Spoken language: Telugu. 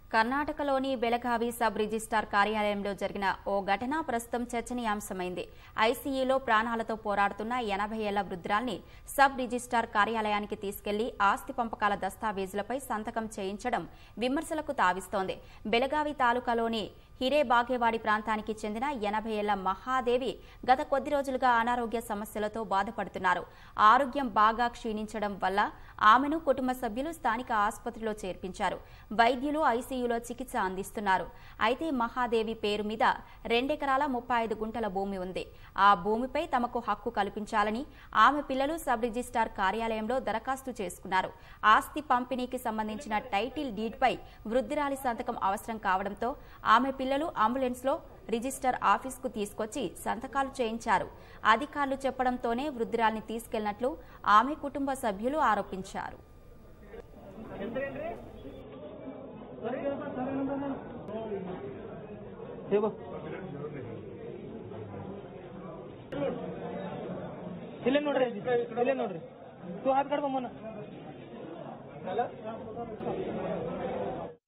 కర్ణాటకలోని బెళగావి సబ్ రిజిస్ట్రార్ కార్యాలయంలో జరిగిన ఓ ఘటన ప్రస్తుతం చర్చనీయాంశమైంది. ఐసీయూలో ప్రాణాలతో పోరాడుతున్న 80 ఏళ్ల వృద్ధురాల్ని సబ్ రిజిస్ట్రార్ కార్యాలయానికి తీసుకెళ్లి ఆస్తి పంపకాల దస్తావేజులపై సంతకం చేయించడం విమర్శలకు తావిస్తోంది. బెళగావి తాలూకాలోని హిరేబాగేవాడి ప్రాంతానికి చెందిన 80 ఏళ్ల మహాదేవి గత కొద్ది రోజులుగా అనారోగ్య సమస్యలతో బాధపడుతున్నారు. ఆరోగ్యం బాగా క్షీణించడం వల్ల ఆమెను కుటుంబ సభ్యులు స్థానిక ఆసుపత్రిలో చేర్పించారు. వైద్యులు ఐసీయూలో చికిత్స అందిస్తున్నారు. అయితే మహాదేవి పేరు మీద 2 ఎకరాల 35 గుంటల భూమి ఉంది. ఆ భూమిపై తమకు హక్కు కల్పించాలని ఆమె పిల్లలు సబ్ రిజిస్ట్రార్ కార్యాలయంలో దరఖాస్తు చేసుకున్నారు. ఆస్తి పంపిణీకి సంబంధించిన టైటిల్ డీడ్పై వృద్ధురాలి సంతకం అవసరం కావడంతో ఆమె పిల్లలు అంబులెన్స్ లో రిజిస్టర్ ఆఫీసుకు తీసుకొచ్చి సంతకాలు చేయించారు. అధికారులు చెప్పడంతోనే వృద్ధురాల్ని తీసుకెళ్లినట్లు ఆమె కుటుంబ సభ్యులు ఆరోపించారు. तू हाथ काढ